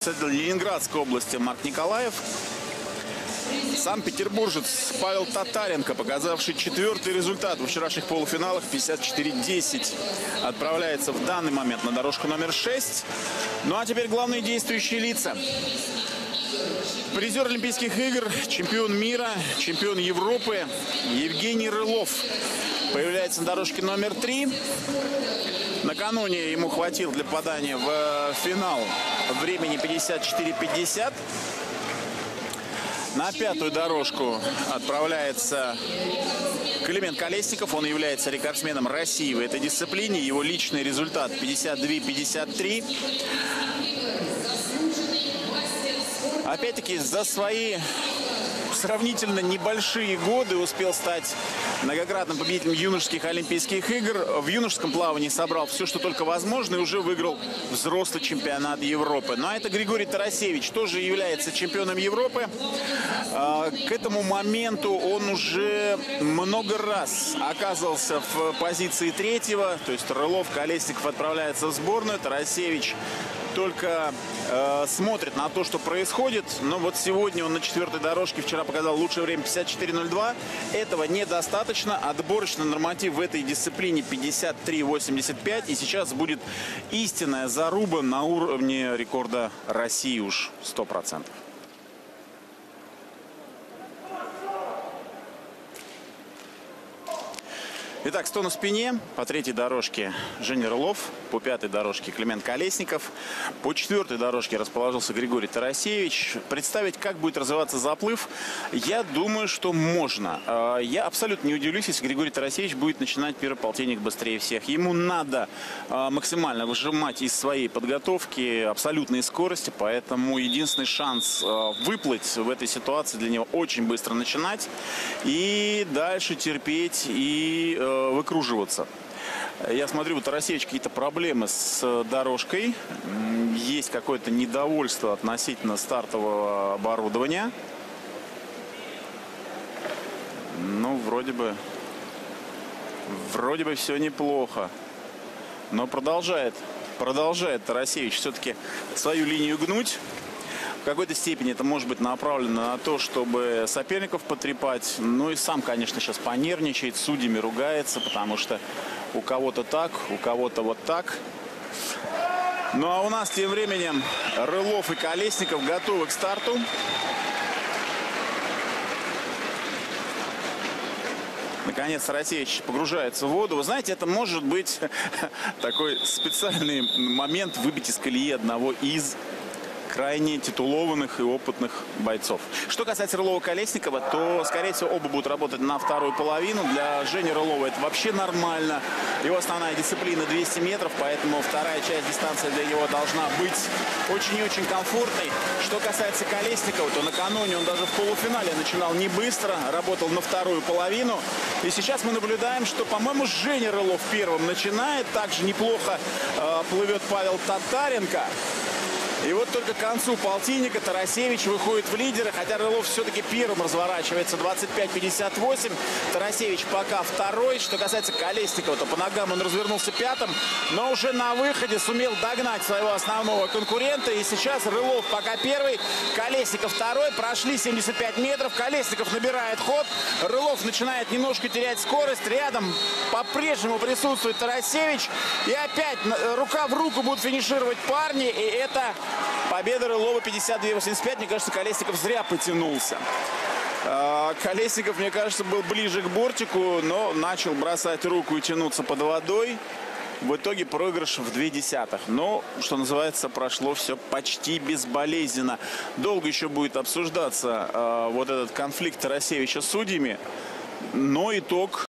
Ленинградской области Марк Николаев. Санкт-Петербуржец Павел Татаренко, показавший четвертый результат во вчерашних полуфиналах 54-10, отправляется в данный момент на дорожку номер 6. Ну а теперь главные действующие лица. Призер Олимпийских игр, чемпион мира, чемпион Европы Евгений Рылов появляется на дорожке номер 3. Накануне ему хватило для попадания в финал времени 54-50. На пятую дорожку отправляется Климент Колесников. Он является рекордсменом России в этой дисциплине. Его личный результат 52-53. Опять-таки за свои сравнительно небольшие годы успел стать многократным победителем юношеских Олимпийских игр. В юношеском плавании собрал все, что только возможно, и уже выиграл взрослый чемпионат Европы. Ну а это Григорий Тарасевич, тоже является чемпионом Европы. К этому моменту он уже много раз оказывался в позиции третьего. То есть Рылов, Колесников отправляются в сборную. Тарасевич только смотрит на то, что происходит. Но вот сегодня он на четвертой дорожке вчера показал лучшее время 54.02. Этого недостаточно. Отборочный норматив в этой дисциплине 53.85. И сейчас будет истинная заруба на уровне рекорда России уж 100%. Итак, 100 на спине. По третьей дорожке Женя Рылов. По пятой дорожке Климент Колесников. По четвертой дорожке расположился Григорий Тарасевич. Представить, как будет развиваться заплыв, я думаю, что можно. Я абсолютно не удивлюсь, если Григорий Тарасевич будет начинать первый полтинник быстрее всех. Ему надо максимально выжимать из своей подготовки абсолютные скорости, поэтому единственный шанс выплыть в этой ситуации для него очень быстро начинать и дальше терпеть и выкруживаться. Я смотрю, у Тарасевича какие-то проблемы с дорожкой. Есть какое-то недовольство относительно стартового оборудования. Ну, вроде бы все неплохо. Но продолжает Тарасевич все-таки свою линию гнуть. В какой-то степени это может быть направлено на то, чтобы соперников потрепать. Ну и сам, конечно, сейчас понервничает, с судьями ругается, потому что у кого-то так, у кого-то вот так. Ну а у нас тем временем Рылов и Колесников готовы к старту. Наконец Тарасевич погружается в воду. Вы знаете, это может быть такой специальный момент выбить из колеи одного из крайне титулованных и опытных бойцов. Что касается Рылова-Колесникова, то, скорее всего, оба будут работать на вторую половину. Для Жени Рылова это вообще нормально. Его основная дисциплина 200 метров, поэтому вторая часть дистанции для него должна быть очень и очень комфортной. Что касается Колесникова, то накануне он даже в полуфинале начинал не быстро, работал на вторую половину. И сейчас мы наблюдаем, что, по-моему, Женя Рылов первым начинает. Также неплохо плывет Павел Татаренко. И вот только к концу полтинника Тарасевич выходит в лидеры, хотя Рылов все-таки первым разворачивается 25-58. Тарасевич пока второй. Что касается Колесникова, то по ногам он развернулся пятым, но уже на выходе сумел догнать своего основного конкурента. И сейчас Рылов пока первый, Колесников второй. Прошли 75 метров, Колесников набирает ход, Рылов начинает немножко терять скорость. Рядом по-прежнему присутствует Тарасевич. И опять рука в руку будут финишировать парни. И это победа Рылова 52-85. Мне кажется, Колесников зря потянулся. Колесников, мне кажется, был ближе к бортику, но начал бросать руку и тянуться под водой. В итоге проигрыш в 0,2. Но, что называется, прошло все почти безболезненно. Долго еще будет обсуждаться вот этот конфликт Тарасевича с судьями. Но итог